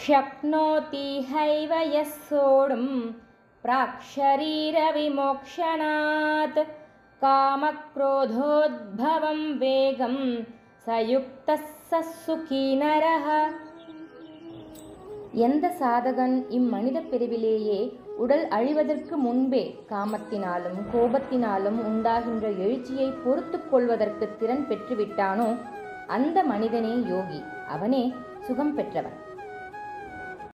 शक्नोति हैव यः सोढुं प्राक्शरीरविमोक्षणात् कामक्रोधोद्भवं वेगं स युक्तः स सुखी नरः. எந்த சாதகன் இம்மனித பிறவிலேயே உடல் அழிவதற்கு முன்பே காமத்தினாலும் கோபத்தினாலும் உண்டாகின்ற எழுச்சியை பொறுத்து கொள்வதற்கு திறன் பெற்றுவிட்டானோ அந்த மனிதனே யோகி, அவனே சுகம் பெற்றவன்.